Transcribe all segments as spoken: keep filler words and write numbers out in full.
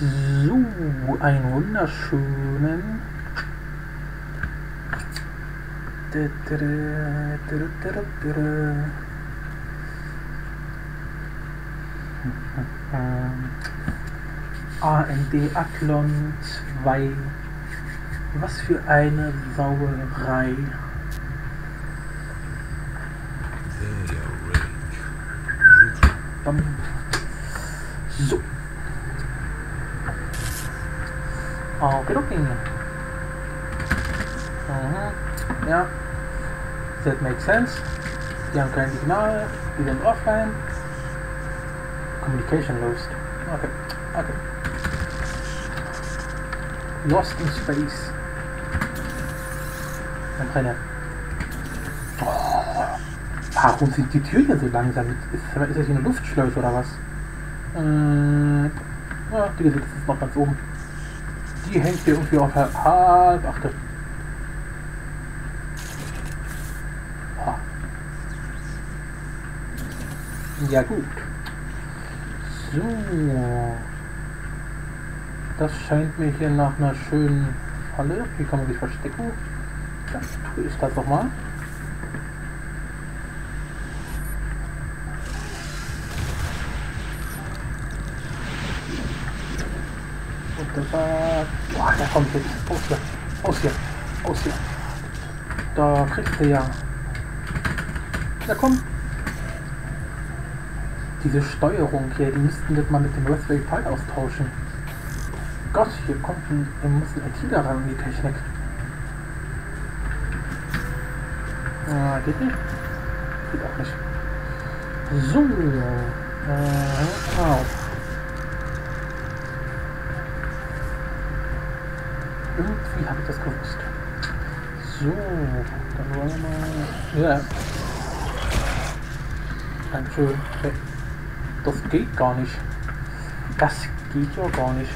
So, einen wunderschönen A M D Athlon zwei. Was für eine Sauerei. So. Okay, okay. Mhm. Ja. That makes sense. Die haben kein Signal. Die sind offline. Communication lost. Okay. Okay. Lost in space. Dann Brenner. Oh. Warum sind die Türen so langsam? Ist, ist das hier eine Luftschleuse oder was? Äh, ja, die ist noch ganz oben. Die hängt hier irgendwie auf halb achte. Ah. Ja gut. So. Das scheint mir hier nach einer schönen Falle. Hier kann man sich verstecken. Dann tue ich das doch mal. Das war... Boah, der kommt jetzt. Aus hier. Aus hier. Aus hier. Da kriegst du ja. Ja, komm. Diese Steuerung hier, die müssten das mal mit dem Raspberry Pi austauschen. Gott, hier kommt ein... Wir müssen ITler ran in die Technik. Ah, geht nicht? Geht auch nicht. So. Äh, auf. Irgendwie habe ich das gewusst. So, dann wollen wir mal... Ja. Dankeschön. Okay. Das geht gar nicht. Das geht ja gar nicht.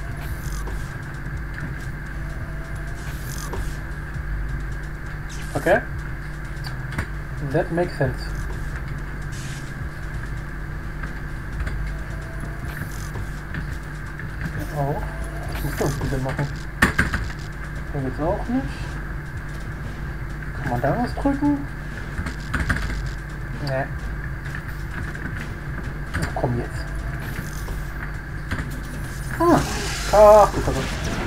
Okay. That makes sense. Auch. Das muss doch wieder machen. Hier geht's auch nicht. Kann man da was drücken? Ne. Ach, komm jetzt. Ah. Ach, du Gott.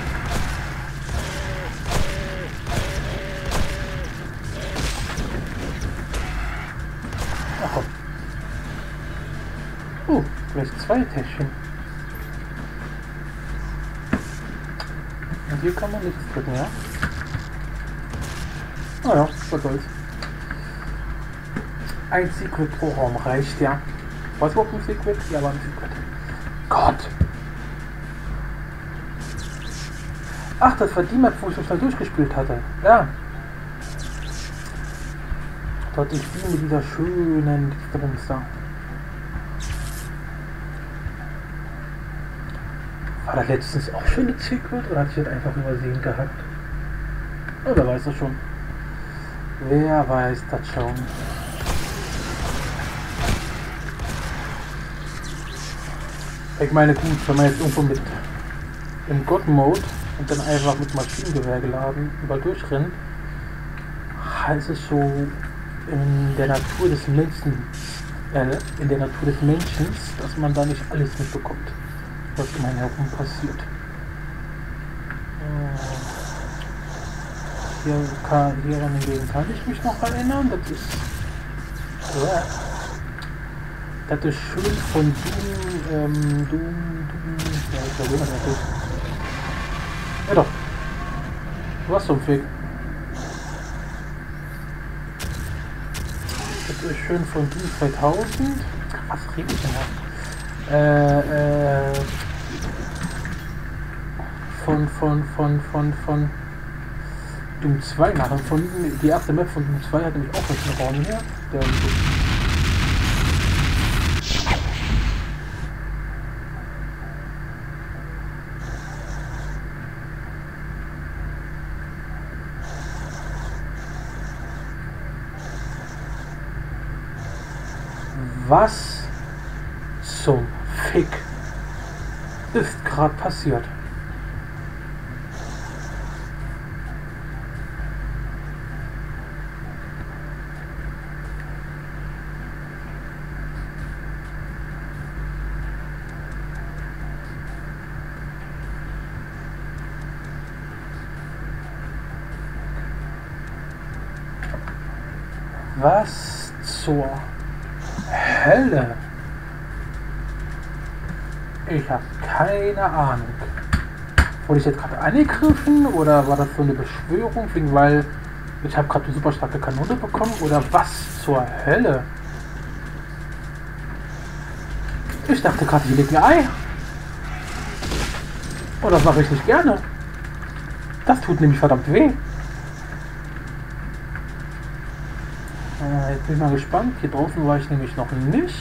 Ach komm. Oh, vielleicht zwei Täschchen. Und hier kann man nichts drücken, ja? Naja, oh was soll's. Ein Secret pro Raum reicht, ja. Was überhaupt ein Secret? Ja, aber ein Secret. Gott! Ach, das war die Map, wo ich das mal durchgespielt hatte. Ja. Dort ich spiele mit dieser schönen Dingsda. War das letztens auch schon ein Secret oder hat sich das einfach übersehen gehabt? Ja, wer weiß das schon. Wer weiß das schon. Ich meine, gut, wenn man jetzt irgendwo mit im God-Mode und dann einfach mit Maschinengewehr geladen überall durchrennt, heißt es so in der Natur des Menschen, äh, in der Natur des Menschen, dass man da nicht alles mitbekommt, was um einen herum passiert. Hier, kann, hier an den kann ich mich noch erinnern, das ist ja, das ist schön von Doom, ähm, Doom, Doom, ja, ich glaube, das ist ja doch, was zum Fick. Das ist schön von Doom zweitausend, was rede ich denn da? Äh, äh, von, von, von, von, von Doom zwei nachempfunden. Die erste Map von Doom zwei hat nämlich auch einen Raum hier. Der Was zum Fick ist gerade passiert? Was zur Hölle? Ich habe keine Ahnung. Wurde ich jetzt gerade angegriffen oder war das so eine Beschwörung, wegen, weil ich habe gerade eine super starke Kanone bekommen oder was zur Hölle? Ich dachte gerade, ich lege ein Ei. Und das mache ich nicht gerne. Das tut nämlich verdammt weh. Äh, jetzt bin ich mal gespannt. Hier draußen war ich nämlich noch nicht.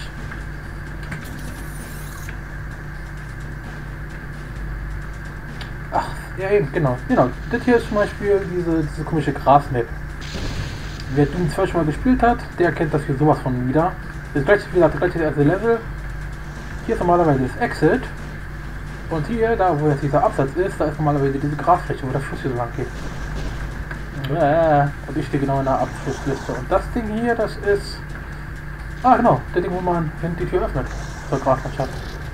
Ach, ja eben, genau. Genau. Das hier ist zum Beispiel diese, diese komische Gras-Map. Wer Doom zwei schon mal gespielt hat, der kennt das hier sowas von wieder. Das gleiche Spiel hat das gleiche erste Level. Hier ist normalerweise das Exit. Und hier, da wo jetzt dieser Absatz ist, da ist normalerweise diese Grasfläche, wo der Fluss hier so lang geht. Äh, und ich stehe genau in der Abschlussliste. Und das Ding hier, das ist... Ah, genau, das Ding, wo man hinten die Tür öffnet. Zur Graslandschaft.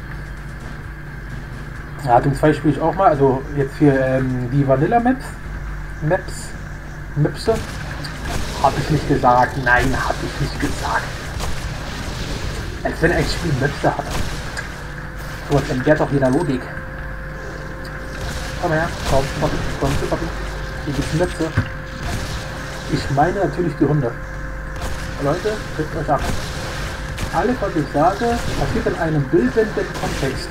Ja, Doom zwei spiele ich auch mal. Also jetzt hier ähm, die Vanilla Maps. Maps. Mapse. Hab ich nicht gesagt. Nein, hab ich nicht gesagt. Als wenn ein Spiel Mapse hat. So, jetzt entbehrt doch jeder Logik. Komm her, komm, komm, komm, komm, komm. Hier gibt's Netze. Ich meine natürlich die Hunde. Leute, trifft euch ab. Alles, was ich sage, passiert in einem bildenden Kontext.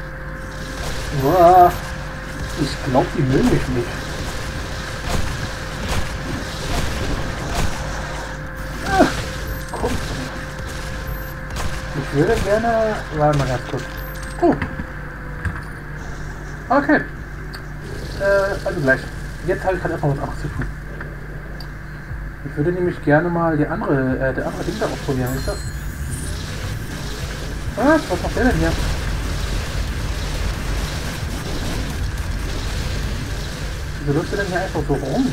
Uah, ich glaube, die mögen mich nicht. Ach, komm. Ich würde gerne... Warte mal ganz kurz. Oh. Okay. Äh, also gleich. Jetzt habe ich halt erstmal was anderes zu tun. Ich würde nämlich gerne mal die andere, äh, der andere Ding da ausprobieren, ist das? Was? Was macht der denn hier? Wieso läuft der denn hier einfach so rum?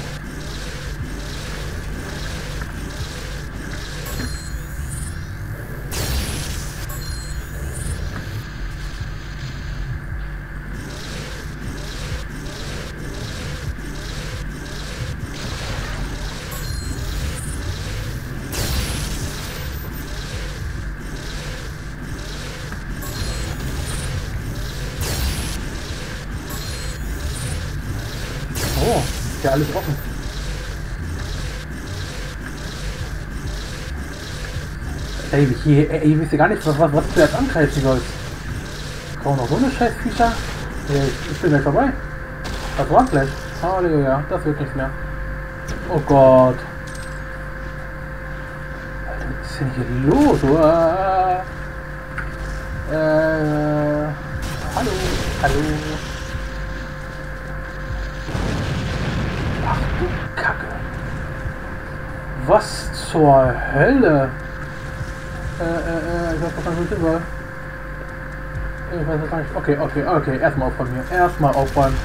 Oh, ist ja alles offen. Ey, hier, ey, ich weiß ja gar nicht, was, was, was du jetzt angreifen sollst. Kaum noch so eine scheiß Viecher. Ich, ich bin gleich vorbei. Das war's gleich. Halleluja, das wird nichts mehr. Oh Gott. Alter, was ist denn hier los? Uah. Äh, hallo, hallo. Ach du Kacke. Was zur Hölle? Äh, äh, äh, ich weiß was man soll. Ich weiß gar nicht. Okay, okay, okay. Erstmal aufräumen hier. Erstmal aufräumen.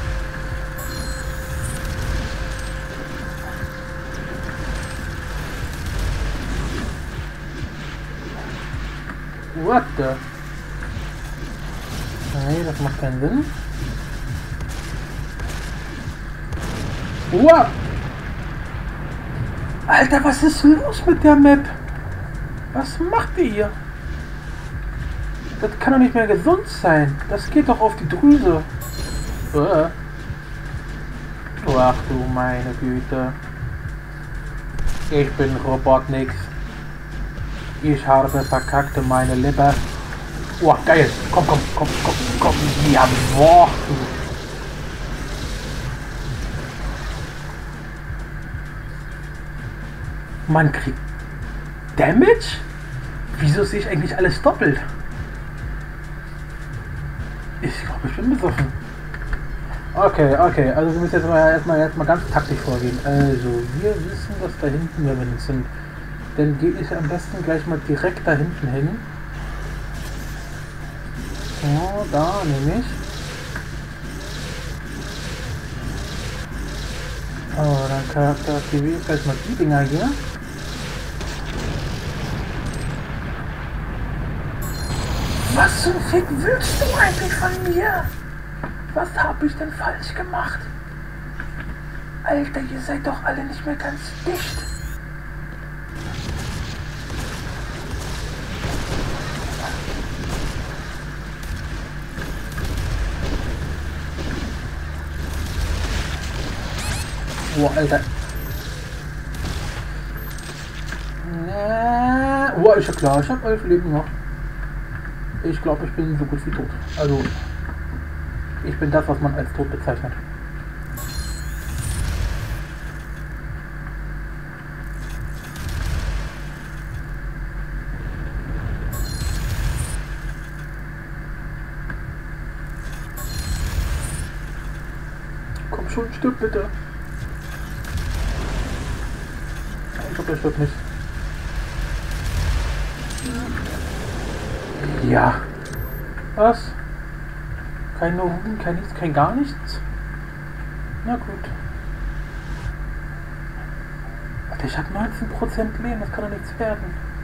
What the? Nee, das macht keinen Sinn. Wow! Alter, was ist los mit der Map? Was macht ihr hier? Das kann doch nicht mehr gesund sein. Das geht doch auf die Drüse. Uh. Ach du meine Güte. Ich bin Robotnik. Ich habe verkackte meine Lippe. Oh, geil. Komm, komm, komm, komm, komm. Ja, boah. Man kriegt Damage? Wieso sehe ich eigentlich alles doppelt? Ich glaube, ich bin besoffen. Okay, okay, also wir müssen jetzt mal erstmal erstmal ganz taktisch vorgehen. Also, wir wissen, dass da hinten wir sind. Dann gehe ich am besten gleich mal direkt da hinten hin. So, da nehme ich. Oh, dann charakterisiere ich gleich mal die Dinger hier. Was zum Fick willst du eigentlich von mir? Was habe ich denn falsch gemacht? Alter, ihr seid doch alle nicht mehr ganz dicht. Oh, Alter. Oh, ist ja klar, ich habe elf Leben noch. Ich glaube, ich bin so gut wie tot. Also, ich bin das, was man als tot bezeichnet. Komm schon, stirb bitte. Ich glaube, der stirbt nicht. Ja. Was? Kein Noten, kein nichts, kein gar nichts? Na gut. Alter, ich habe neunzehn Prozent Leben, das kann doch nichts werden.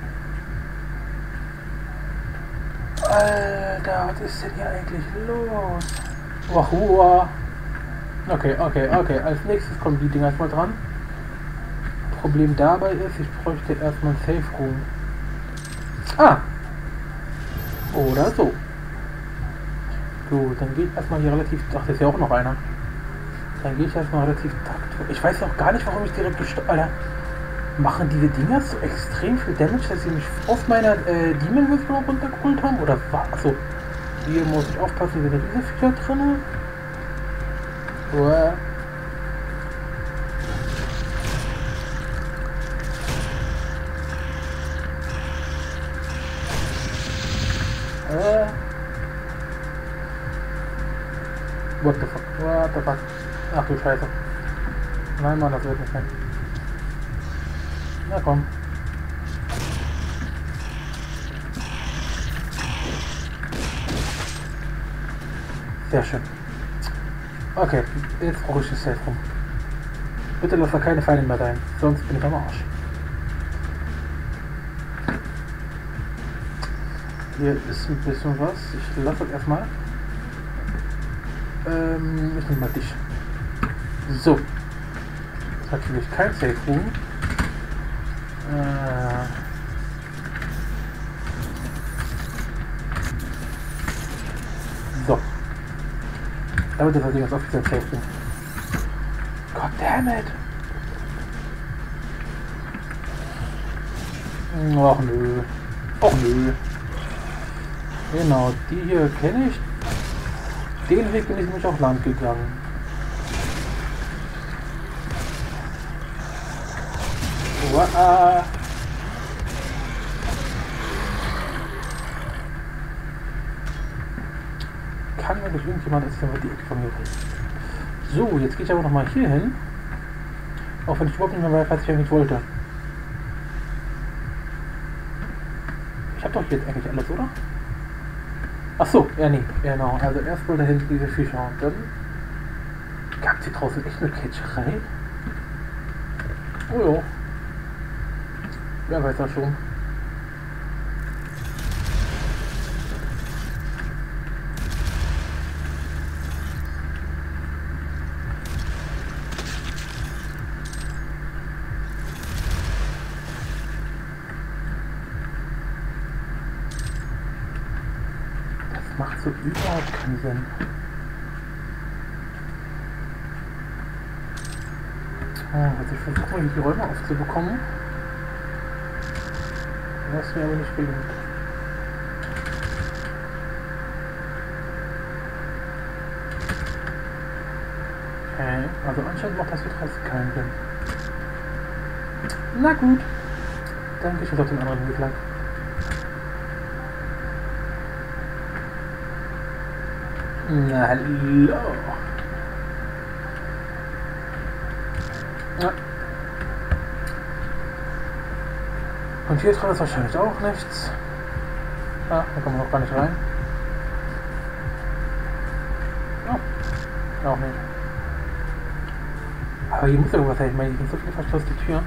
Alter, was ist denn hier eigentlich los? Wahua. Okay, okay, okay. Als nächstes kommen die Dinger erstmal dran. Problem dabei ist, ich bräuchte erstmal ein Safe Room. Ah! Oder so. Gut, dann geht erstmal hier relativ. Ach, das ist ja auch noch einer. Dann gehe ich erstmal relativ takt. Ich weiß auch gar nicht, warum ich direkt gestorben. Alter, machen diese Dinger so extrem viel Damage, dass sie mich auf meiner äh, Demon Whisperer runtergeholt haben? Oder was? Achso. Hier muss ich aufpassen, sind diese Viecher drin. Uah. Äh. What the fuck? What the fuck? Ach du Scheiße. Nein, Mann, das wird nicht mehr. Na komm. Sehr schön. Okay, jetzt brauche ich das Safe rum. Bitte lass da keine Feinde mehr rein, sonst bin ich am Arsch. Hier ist ein bisschen was. Ich lasse das erstmal. Ähm, ich nehme mal dich. So. Natürlich kein Safe Room. Äh. So. Damit ist das Ding jetzt offiziell Safe Room. God damn it! Och nö. Och nö. Genau, die hier kenne ich. Den Weg bin ich nämlich auch lang gegangen. Uah. Kann mir durch irgendjemand erzählen, was die Ecke von mir will. So, jetzt gehe ich aber noch mal hier hin. Auch wenn ich überhaupt nicht mehr weiß, was ich eigentlich wollte. Ich habe doch jetzt eigentlich alles, oder? Ach so, ja nee, genau. Also erstmal da hinten diese Fische und dann gab es hier draußen echt eine Catcherei. Oh ja. Wer weiß das schon. Macht so überhaupt keinen Sinn. Oh, also ich versuche mal hier die Räume aufzubekommen. Was mir aber nicht gelingt. Okay, also anscheinend macht das hier draußen keinen Sinn. Na gut. Dann gehe ich jetzt auf den anderen Weg lang. Na, hallo. Ja. Und hier drin ist wahrscheinlich auch nichts. Ah, da kommen wir noch gar nicht rein. Oh, auch nicht. Aber hier muss ja irgendwas sein. Ich meine, hier sind so viele verschlossene Türen.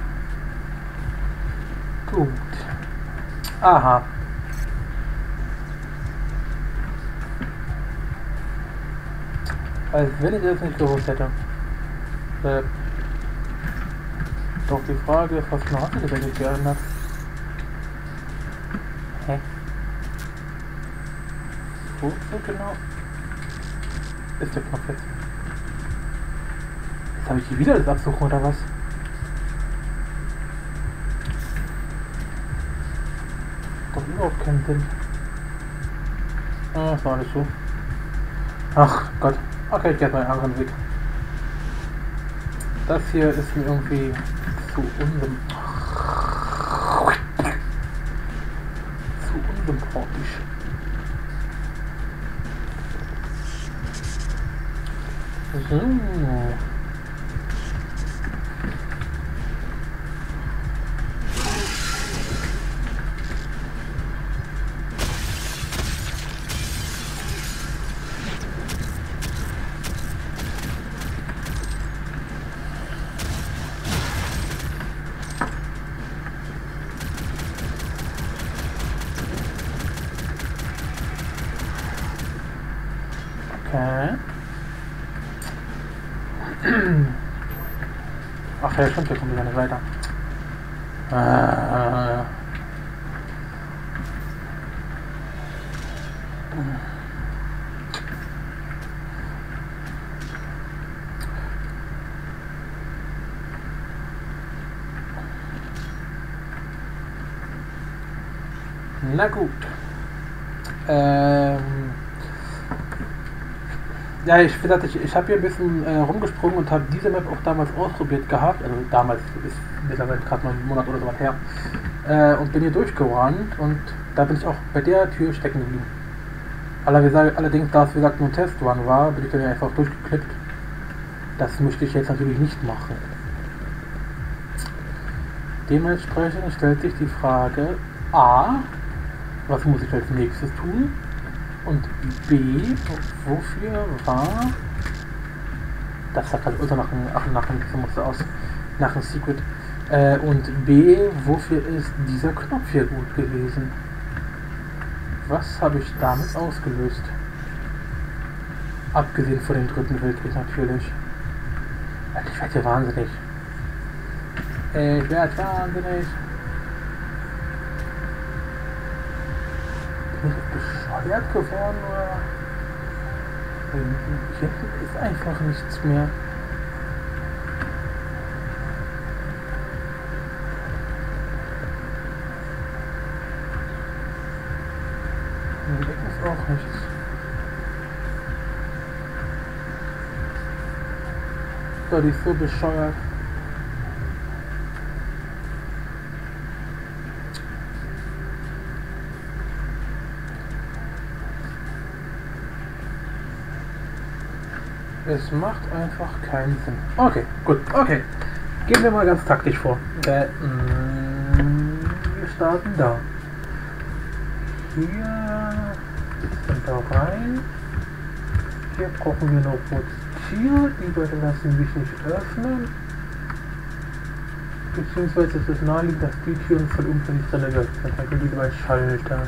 Gut. Aha. Als wenn ich das nicht gewusst hätte. Äh, doch die Frage ist, was genau hat sich das eigentlich geändert? Hä? Wo so genau ist der Knopf jetzt? Jetzt habe ich hier wieder das Absuchen oder was? Doch überhaupt keinen Sinn. Ah, das war alles so. Ach Gott. Okay, ich gehe mal einen anderen Weg. Das hier ist mir irgendwie zu unsym... zu unsympathisch. So. Okay. Ach ja, stimmt, hier kommt wieder nicht weiter. Äh. Na gut. Ähm. Ja, ich, wie gesagt, ich, ich habe hier ein bisschen äh, rumgesprungen und habe diese Map auch damals ausprobiert gehabt. Also damals ist mittlerweile gerade mal einen Monat oder so was her. Äh, und bin hier durchgerannt und da bin ich auch bei der Tür stecken geblieben. Allerdings, da es wie gesagt nur ein Testrun war, bin ich dann einfach durchgeklippt. Das möchte ich jetzt natürlich nicht machen. Dementsprechend stellt sich die Frage A, was muss ich als nächstes tun? Und B, wofür war... Das sagt halt unter nach dem, ach, nach dem, so musste aus, nach dem Secret. Äh, und B, wofür ist dieser Knopf hier gut gewesen? Was habe ich damit ausgelöst? Abgesehen von dem dritten Weltkrieg natürlich. Alter, ich werde hier wahnsinnig. Ich werde wahnsinnig. Bin ich bescheuert geworden oder? Hier ist einfach nichts mehr. Hier ist auch nichts. So, die ist so bescheuert. Es macht einfach keinen Sinn. Okay, gut, okay. Gehen wir mal ganz taktisch vor. Äh, mh, wir starten da. Hier sind da rein. Hier brauchen wir noch Tier. Die beiden lassen sich nicht öffnen. Beziehungsweise ist es naheliegend, dass die Türen voll unfällig drin sind. Dann haben wir die zwei Schalter.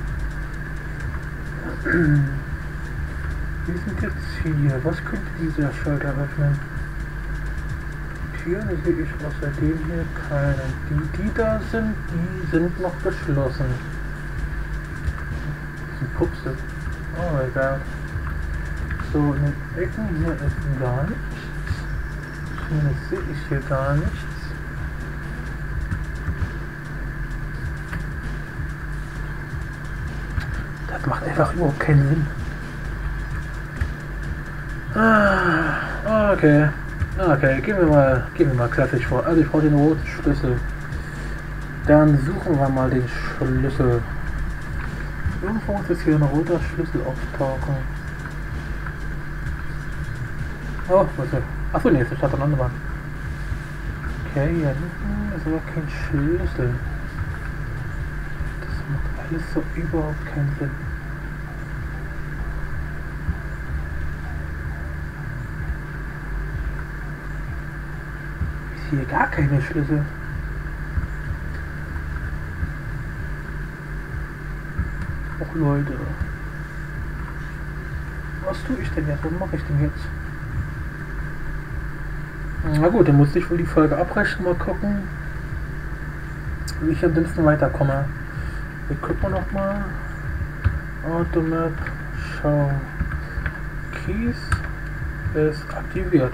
Wir sind jetzt hier. Was könnte dieser Schalter öffnen? Türen sehe ich außerdem hier keine. Die, die da sind, die sind noch geschlossen. Das sind Pupse. Oh mein Gott. So, in den Ecken hier ist gar nichts. Zumindest sehe ich hier gar nichts. Das macht einfach überhaupt keinen Sinn. Ah, okay. Okay, gehen wir mal, gehen wir mal klassisch vor. Also ich brauche den roten Schlüssel. Dann suchen wir mal den Schlüssel. Irgendwo muss jetzt hier ein roter Schlüssel auftauchen. Oh, was ist das? Achso, nee, ist der Stadt an Wand. Okay, hier hinten ist aber kein Schlüssel. Das macht alles so überhaupt keinen Sinn. hier gar keine Schlüssel. Och Leute. Was tue ich denn jetzt? Was mache ich denn jetzt? Na gut, dann muss ich wohl die Folge abbrechen, mal gucken, wie ich am dümmsten weiterkomme. Wir gucken noch mal. Automap, schau. Keys ist aktiviert.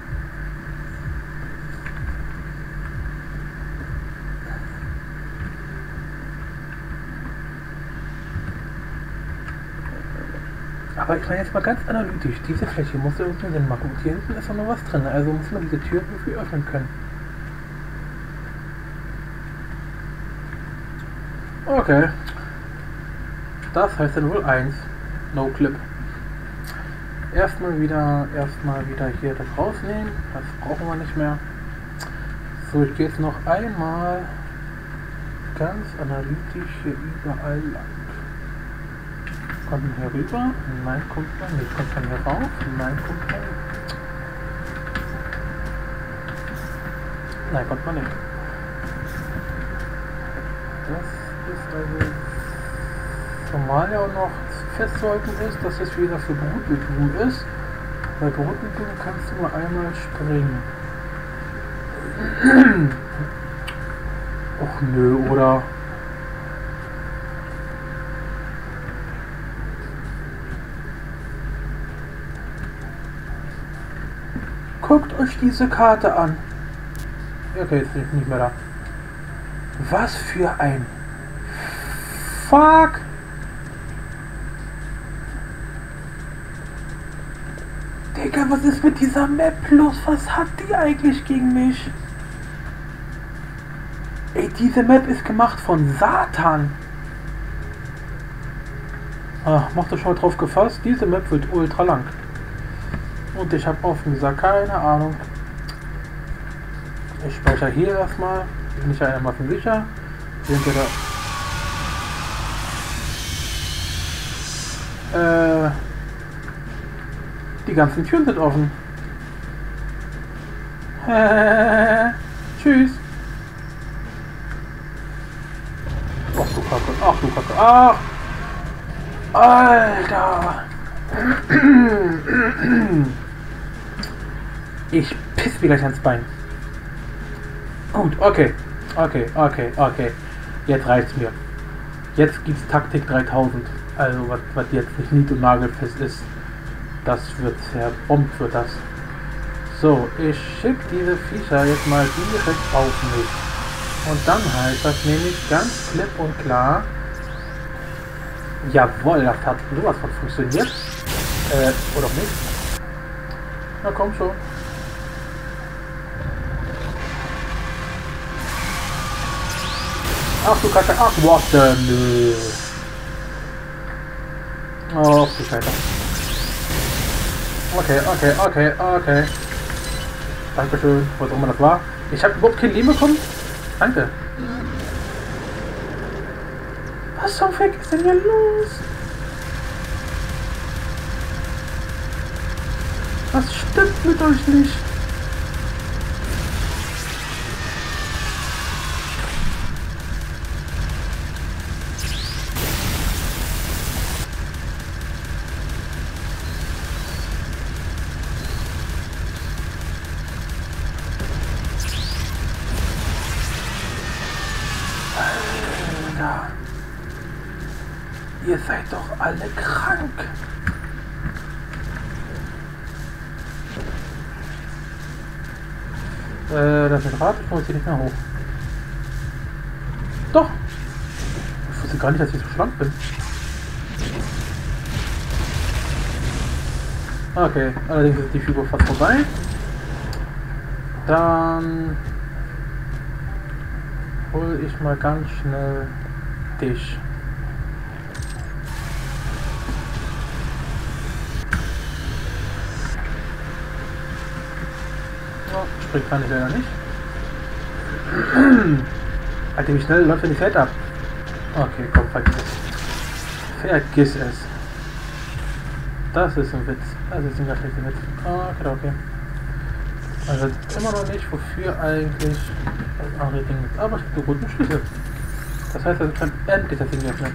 Aber ich meine jetzt mal ganz analytisch, diese Fläche muss ja irgendwie Sinn machen. Und hier hinten ist auch noch was drin, also muss man diese Tür irgendwie öffnen können. Okay. Das heißt dann wohl eins. No Clip. Erstmal wieder, erstmal wieder hier das rausnehmen. Das brauchen wir nicht mehr. So, ich gehe jetzt noch einmal ganz analytisch hier überall lang. Kommt man hier rüber? Nein, kommt man nicht. Kommt man hier rauf? Nein, kommt man nicht. Nein, kommt man nicht. Das ist also normal ja auch noch festzuhalten ist, dass es wieder für Brutbildung ist. Bei Brutbildung kannst du nur einmal springen. Och nö, oder? Guckt euch diese Karte an. Okay, jetzt bin ich nicht mehr da. Was für ein Fuck! Digga, was ist mit dieser Map los? Was hat die eigentlich gegen mich? Ey, diese Map ist gemacht von Satan. Ah, macht euch schon mal drauf gefasst, diese Map wird ultra lang. Und ich habe offen gesagt, keine Ahnung. Ich speichere hier erstmal. Bin ich ja einigermaßen sicher. Sind wir da. Äh. Die ganzen Türen sind offen. Äh, tschüss. Ach du Kacke, ach du Kacke, ach. Alter. Ich piss mir gleich ans Bein. Gut, okay. Okay, okay, okay. Jetzt reicht's mir. Jetzt gibt's Taktik dreitausend. Also was, was jetzt nicht nied- und nagelfest ist. Das wird zerbombt für das. So, ich schicke diese Viecher jetzt mal direkt auf mich. Und dann heißt das nämlich ganz klipp und klar. Jawohl, das hat sowas von funktioniert. Äh, oder auch nicht. Na komm schon. Ach du Kacke, ach what the nö. Oh, du Scheiße. Okay, okay, okay, okay. Dankeschön, was auch immer das war. Ich habe überhaupt kein Leben bekommen. Danke. Was zum Fick ist denn hier los? Was stimmt mit euch nicht? Ihr seid doch alle krank. Äh, das ist ein Rad, ich komme jetzt hier nicht mehr hoch. Doch! Ich wusste gar nicht, dass ich so schlank bin. Okay, allerdings ist die Figur fast vorbei. Dann hol ich mal ganz schnell dich. Springt kann ich leider nicht. Alter, wie schnell läuft denn die Feld ab? Okay, komm, vergiss es. Vergiss es. Das ist ein Witz. Das ist ein ganz schlechter Witz. Okay, okay. Also immer noch nicht, wofür eigentlich das andere Ding ist. Aber ich habe einen guten Schlüssel. Das heißt, also ich kann endlich das Ding öffnen.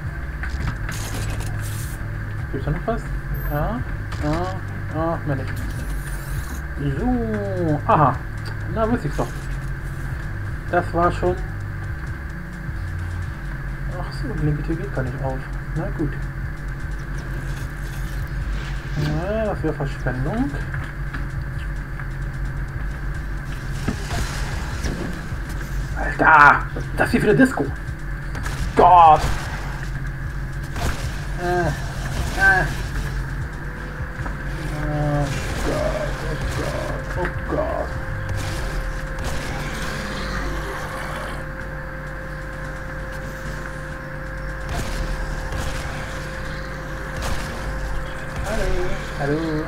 Gibt es da noch was? Ja, ja, ja, mehr nicht. So, aha. Na, wusste ich's doch. Das war schon. Ach so, die linke Tür geht gar nicht auf. Na gut. Na, das wäre Verschwendung. Alter! Das hier für eine Disco! Gott! Äh, äh. Oh Gott, oh Gott, oh Gott. Hallo, hallo.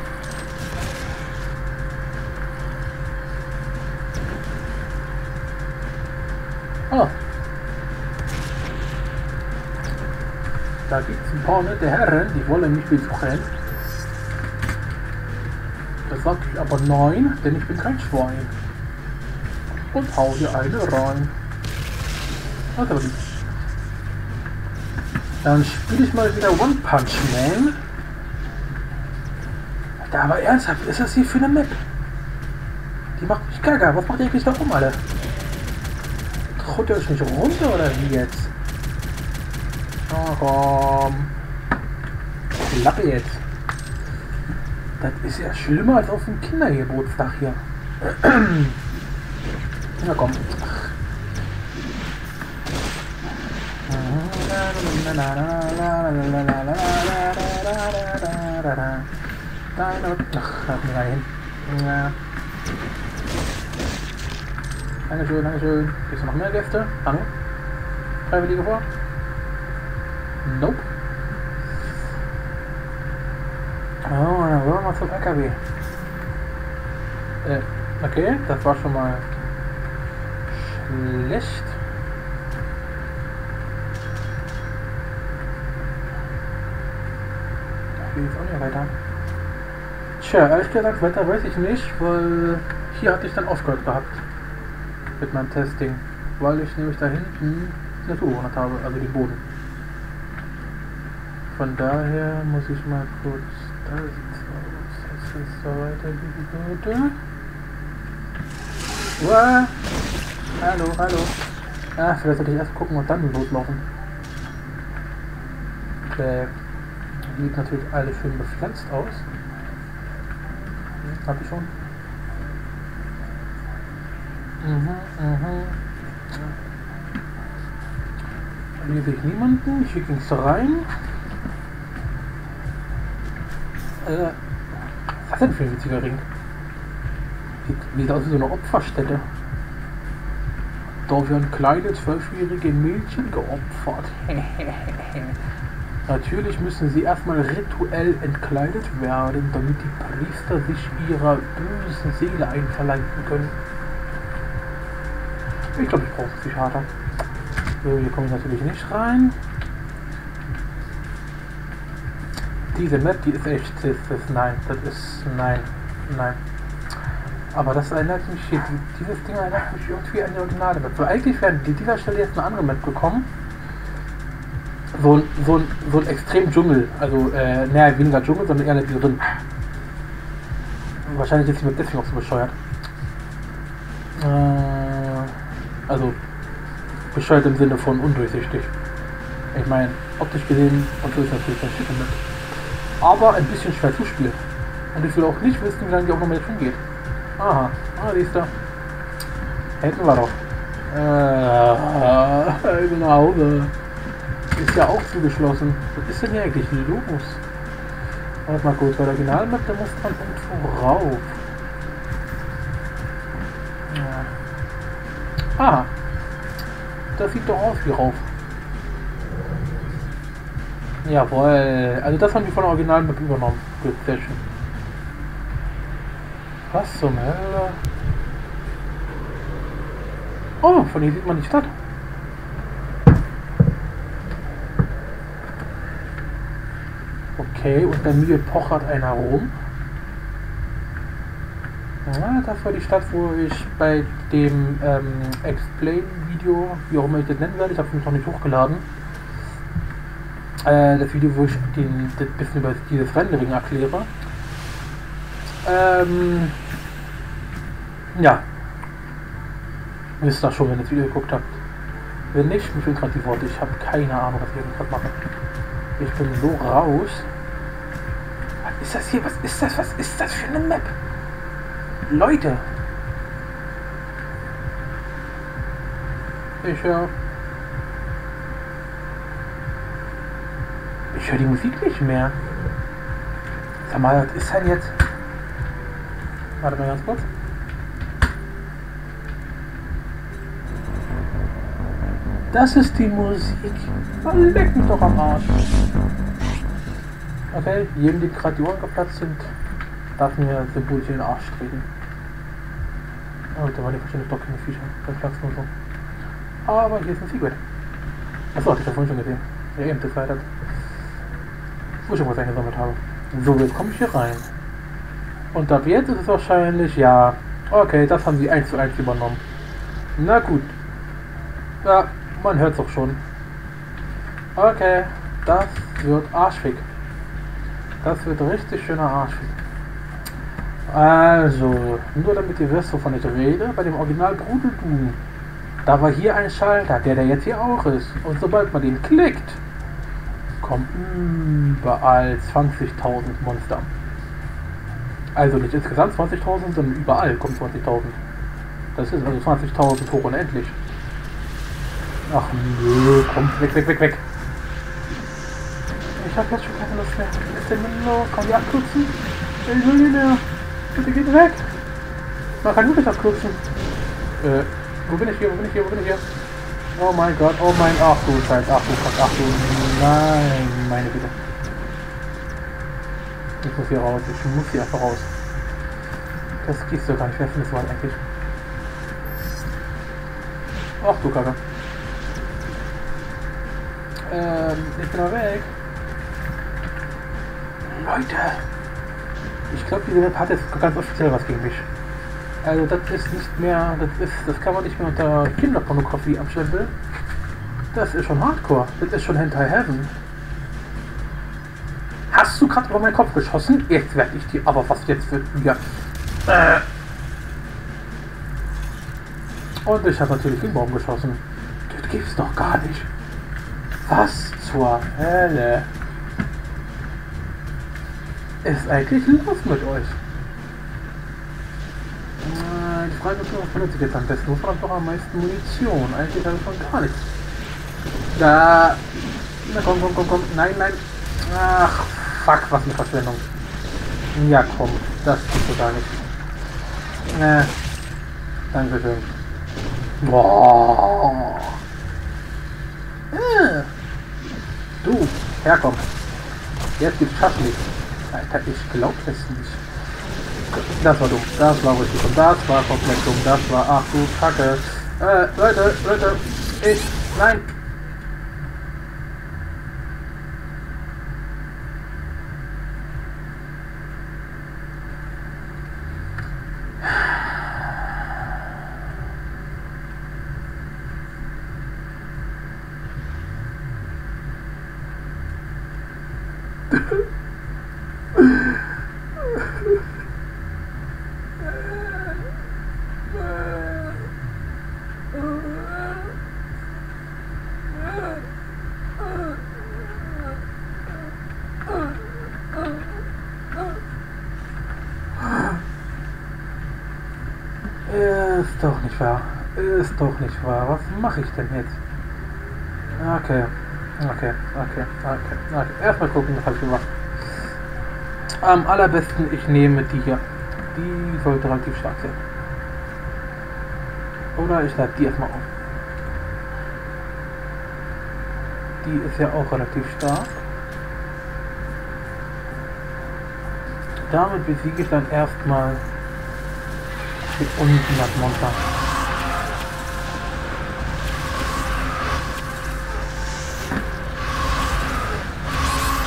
Oh. Da gibt es ein paar nette Herren, die wollen mich besuchen. Da sag ich aber nein, denn ich bin kein Schwein. Und hau dir eine rein. Das ist aber lieb. Dann spiele ich mal wieder One Punch Man. Da aber ernsthaft, was ist das hier für eine Map? Die macht mich gaga. Was macht ihr eigentlich da rum, alle? Traut ihr euch nicht runter oder wie jetzt? Oh komm. Klappe jetzt. Das ist ja schlimmer als auf dem Kindergeburtstag hier. Na komm. Ach, hat mir rein. Ja. Dankeschön, Dankeschön. Gibt es noch mehr Gäste? Hallo? Freiwillige vor? Nope. Oh, dann wollen wir mal zum L K W. Äh, okay, das war schon mal schlecht. Da geht es auch nicht weiter. Tja, ehrlich gesagt, weiter weiß ich nicht, weil hier hatte ich dann aufgehört gehabt mit meinem Testing, weil ich nämlich da hinten eine Tour gewonnen habe, also den Boden. Von daher muss ich mal kurz, da sieht's aus, dass es da weitergehen würde. Uah. Hallo, hallo. Ah, vielleicht sollte ich erst gucken und dann loslaufen. Der sieht natürlich alles schön bepflanzt aus. Hm, hab ich schon. Mhm, mhm. Hier sehe ich niemanden. Hier ging es rein. Äh, was ist das denn für ein witziger Ring? Sieht, sieht aus wie so eine Opferstätte. Da werden kleine zwölfjährige Mädchen geopfert. Natürlich müssen sie erstmal rituell entkleidet werden, damit die Priester sich ihrer bösen Seele einverleiben können. Ich glaube, ich brauche es Psychiater. So, hier komme ich natürlich nicht rein. Diese Map, die ist echt, das ist, nein, das ist, nein, nein. Aber das erinnert mich, hier, dieses Ding erinnert mich irgendwie an die originale Map. Weil eigentlich wäre an dieser Stelle jetzt eine andere Map gekommen. So ein, so ein, so ein extrem Dschungel, also, äh, naja, weniger Dschungel, sondern eher drin. Wahrscheinlich ist die Map deswegen auch so bescheuert. Äh, also, bescheuert im Sinne von undurchsichtig. Ich meine, optisch gesehen, und so ist natürlich eine schicke Map. Aber ein bisschen schwer zu spielen. Und ich will auch nicht wissen, wie lange die auch noch mal jetzt hingeht. Aha, ah, siehst du. Hätten wir doch. Äh, ich bin nach Hause. Ist ja auch zugeschlossen. Was ist denn hier eigentlich los? Warte mal kurz, bei der Originalmap, da muss man irgendwo rauf. Ja. Ah. Das sieht doch aus wie rauf. Jawohl. Also das haben die von der Originalmap übernommen. Gut, sehr schön. Was zum Hölle? Oh, von hier sieht man die Stadt. Okay, und bei mir pochert einer rum. Ja, das war die Stadt, wo ich bei dem ähm, Explain-Video, wie auch immer ich das nennen werde, ich habe es noch nicht hochgeladen, äh, das Video, wo ich den, das bisschen über dieses Rendering erkläre. Ähm, ja, wisst ihr schon, wenn ihr das Video geguckt habt. Wenn nicht, mir fehlen gerade die Worte, ich habe keine Ahnung, was ich gerade mache. Ich bin so raus. Was ist das hier? Was ist das? Was ist das für eine Map? Leute! Ich höre... Ich höre die Musik nicht mehr. Sag mal, was ist denn jetzt? Warte mal ganz kurz. Das ist die Musik. Leck mich doch am Arsch. Okay, jedem, die gerade die Ohren geplatzt sind, darf mir symbolisch in den Arsch treten. Oh, da waren die wahrscheinlich doch keine Viecher. Das platzt nur so. Aber hier ist ein Secret. Achso, hatte ich ja vorhin schon gesehen. Ja, eben, das war das. Wo ich schon was eingesammelt habe. So, jetzt komme ich hier rein. Und ab jetzt ist es wahrscheinlich, ja, okay, das haben sie eins zu eins übernommen. Na gut. Ja, man hört es doch schon. Okay, das wird arschfick. Das wird richtig schöner Arschfick. Also, nur damit ihr wisst, wovon ich rede, bei dem Original Brudeldoom, da war hier ein Schalter, der der jetzt hier auch ist. Und sobald man den klickt, kommen überall zwanzigtausend Monster. Also nicht insgesamt zwanzigtausend, sondern überall kommen zwanzigtausend. Das ist also zwanzigtausend hoch unendlich. Ach nö, komm, weg, weg, weg, weg. Ich hab jetzt schon keine Lust mehr. Was ist denn mit los? Kann die abkürzen? Ich will nicht mehr. Bitte geht weg. Man kann wirklich abkürzen. Äh, wo bin ich hier? Wo bin ich hier? Wo bin ich hier? Oh mein Gott, oh mein, ach du Scheiß, ach du Gott, ach du, nein, meine Güte. Ich muss hier raus, ich muss hier einfach raus. Das gehst du gar nicht, wer findest du halt eigentlich? Ach du Kacke. Ähm, ich bin da weg. Leute! Ich glaube, diese Map hat jetzt ganz offiziell was gegen mich. Also das ist nicht mehr, das ist, das kann man nicht mehr unter Kinderpornografie abstempeln. Das ist schon Hardcore, das ist schon Hentai Heaven. Hast du gerade über meinen Kopf geschossen? Jetzt werde ich dir, aber was jetzt wird wieder... Äh. Und ich habe natürlich den Baum geschossen. Das gibt's doch gar nicht. Was zur Hölle ist eigentlich los mit euch? Ich frage mich, was benutze ich jetzt am besten? Wo fragt doch am meisten Munition? Eigentlich habe ich von gar nichts. Da. Na komm, komm, komm, komm. Nein, nein. Ach, fuck, was eine Verschwendung. Ja, komm. Das tut so gar nicht. Äh. Dankeschön. Boah. Äh. Du, herkomm. Jetzt gibt's Schaschlik. Alter, ich glaub es nicht. Das war dumm, das war richtig dumm, das war komplett dumm, das war, ach du Kacke. Äh, Leute, Leute, ich, nein. Ist doch nicht wahr. Ist doch nicht wahr. Was mache ich denn jetzt? Okay. Okay, okay, okay, okay. Erstmal gucken, was habe ich gemacht. Am allerbesten, ich nehme die hier. Die sollte relativ stark sein. Oder ich lade die erstmal auf. Die ist ja auch relativ stark. Damit besiege ich dann erstmal hier unten das Monster.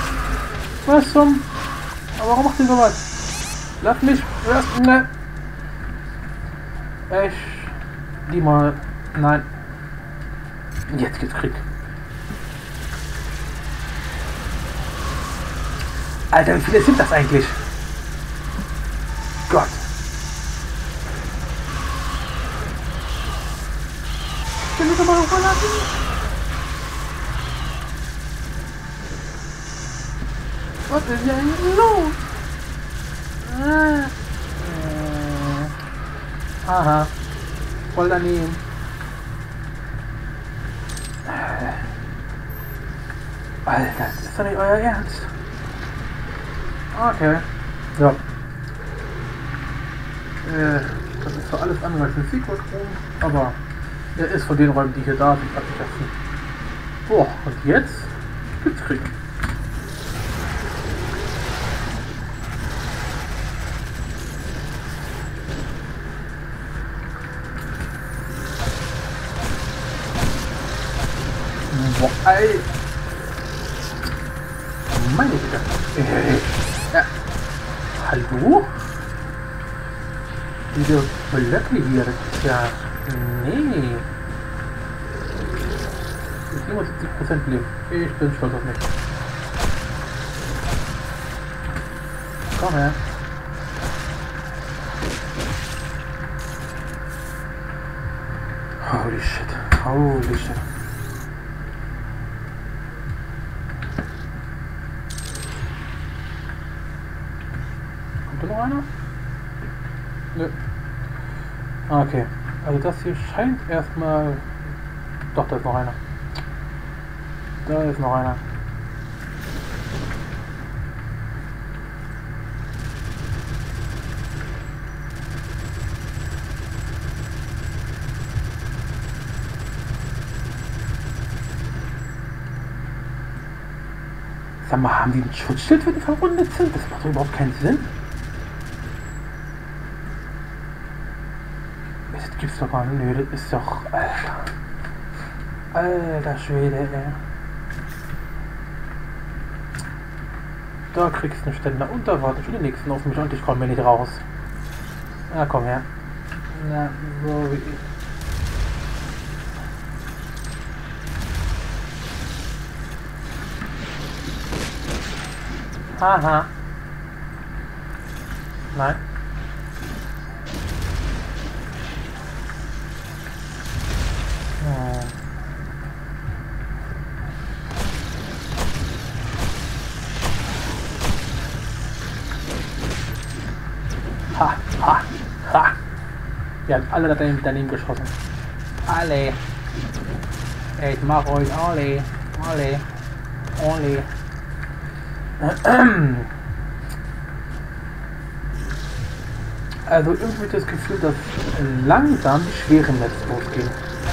Was zum? Aber warum macht ihr sowas? Lass mich. Lass, ne. Ich. Die mal. Nein. Jetzt geht's Krieg. Alter, wie viele sind das eigentlich? Gott. Ich will mich doch mal verlassen. Was ist denn los? Ah. Äh. Aha. Voll daneben. Alter, das ist doch nicht euer Ernst. Okay. Ja. Äh, das ist zwar alles andere als ein Secret Room, aber er ist von den Räumen, die hier da sind, am besten. Boah, und jetzt gibt's Krieg. Boah, ey. Meine Güte. Äh, ja. Hallo? Diese Blöcke hier, das ist ja... Nee. siebenundsiebzig Prozent Leben. Ich bin stolz auf mich. Komm her. Holy shit. Holy shit. Kommt da noch einer? Nö. Okay. Also das hier scheint erstmal... Doch, da ist noch einer. Da ist noch einer. Sag mal, haben die ein Schutzschild, wenn die verwundet sind? Das macht doch überhaupt keinen Sinn. Das gibt's doch gar nicht. Nö, das ist doch... Alter. Alter Schwede, ey. Da kriegst du einen Ständer und da warten schon die nächsten auf mich und ich komme mir nicht raus. Na komm her. Na, so wie ich. Haha. Nein. Hm. Ha, ha, ha. Wir haben alle daneben, daneben geschossen. Alle. Ich mach euch alle. Alle. Alle. Also irgendwie das Gefühl, dass langsam die schweren Maps losgehen.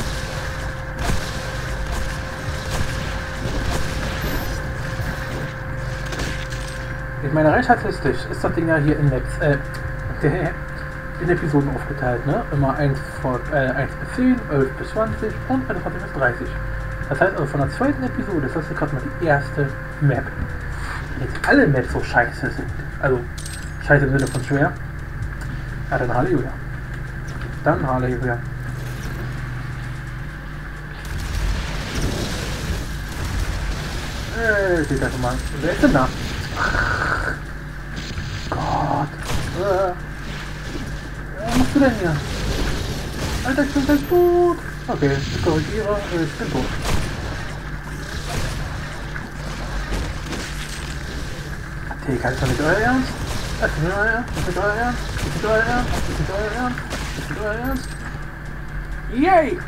Ich meine, rein statistisch ist das Ding ja hier in Maps, äh, in Episoden aufgeteilt, ne? Immer eins von äh, eins bis zehn, elf bis zwanzig und einundzwanzig bis dreißig. Das heißt also von der zweiten Episode ist das hier gerade mal die erste Map. Wenn jetzt alle Maps so scheiße sind, also scheiße im Sinne von schwer, ja dann Halleluja. Dann Halleluja. Äh, seht das mal. Wer ist denn da? Ach, Gott. Äh. Was machst du denn hier? Alter, ich bin gleich tot. Okay, ich korrigiere, ich bin tot. Digga, ist doch nicht euer Ernst? Das ist nicht euer Ernst? Das ist nicht euer Ernst? Das ist nicht euer Ernst? Das ist nicht euer Ernst? Das ist nicht euer Ernst? Yay!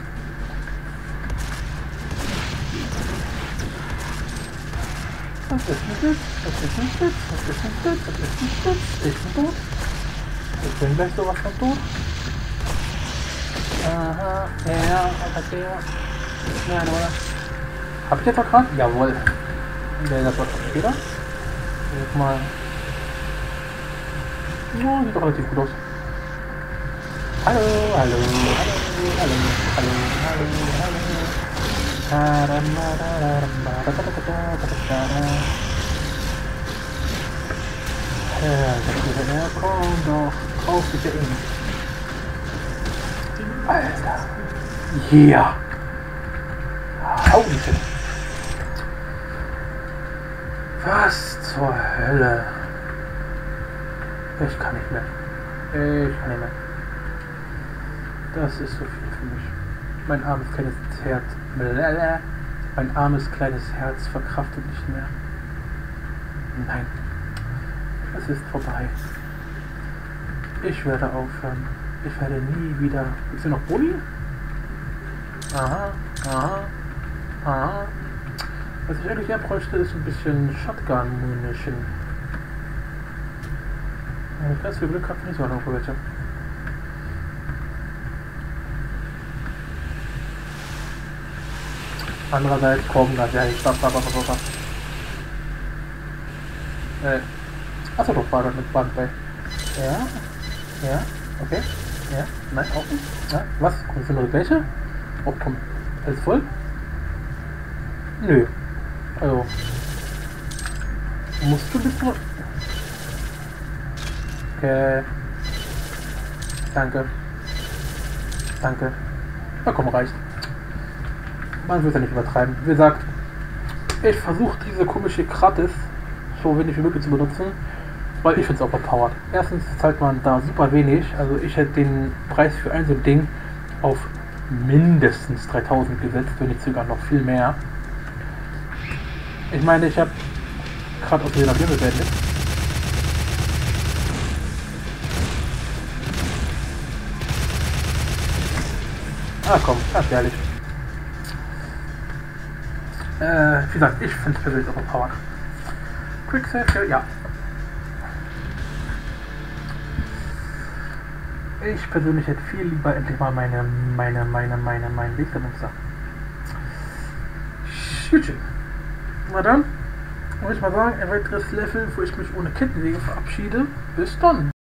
Das ist nicht Witz, das ist nicht Witz, das ist nicht Witz, das ist nicht Witz. Ich bin tot. Ich bin gleich sowas von tot. Aha, ja, okay. Nein, oder? Hab ich jetzt auch gerade? Jawohl. Der das war schon später. Jetzt mal. Ja, sieht doch relativ gut aus. Hallo, hallo, hallo, hallo, hallo, hallo, hallo. Ja, komm doch, drauf bitte in. Alter. Yeah. Hau mich hin. Was zur Hölle? Ich kann nicht mehr. Ich kann nicht mehr. Das ist so viel für mich. Mein armes kleines Herz. Mein armes kleines Herz verkraftet nicht mehr. Nein. Es ist vorbei. Ich werde aufhören. Ich werde nie wieder. Ist hier noch Boni? Aha, aha, aha. Was ich eigentlich eher bräuchte, ist ein bisschen Shotgun-Munition. Wenn ich ganz viel Glück habe, finde ich so noch welche. Andererseits kommen das ja nicht. Äh. Achso, doch, war das mit Band bei. Ja, ja, okay. Ja, nein, auch nicht. Ja, was? Kommt für nur welche? Oh, komm. Alles voll? Nö. Also. Musst du bitte. Okay. Danke. Danke. Na komm, reicht. Man will es ja nicht übertreiben. Wie gesagt, ich versuche diese komische Gratis so wenig wie möglich zu benutzen, weil ich finde es overpowered. Erstens zahlt man da super wenig, also ich hätte den Preis für ein so ein Ding auf mindestens dreitausend gesetzt, wenn nicht sogar noch viel mehr. Ich meine, ich habe gerade aus der Bier beendet. Ah komm, ganz ehrlich. Äh, wie gesagt, ich finde es persönlich overpowered. Quick Save, ja. Ich persönlich hätte viel lieber endlich mal meine, meine, meine, meine, meine Lichtermünzer. Schütchen. Na dann, muss ich mal sagen, ein weiteres Level, wo ich mich ohne Kettensäge verabschiede. Bis dann.